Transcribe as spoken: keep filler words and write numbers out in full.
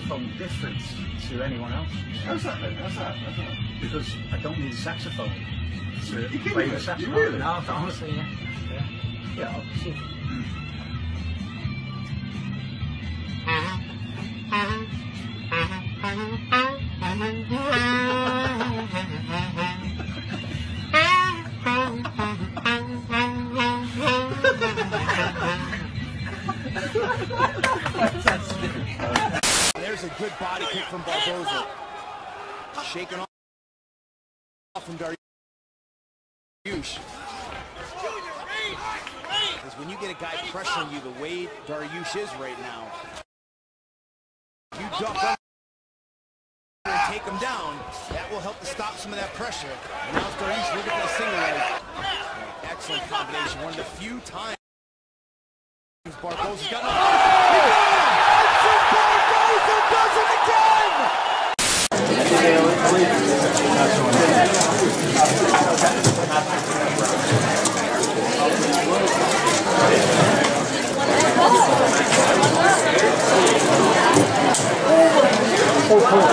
saxophone different to anyone else. How's that then? How's that? How's that? Because I don't need a saxophone to You play the you saxophone. really? No, honestly, yeah. Yeah, yeah I'll see. There's a good body kick from Barboza. Shaking off from Dariush. Because when you get a guy pressuring you the way Dariush is right now, you duck under and take him down, that will help to stop some of that pressure. And now Dariush looking for a single leg. Excellent combination. One of the few times Barboza's got no. Barboza does it again! Oh,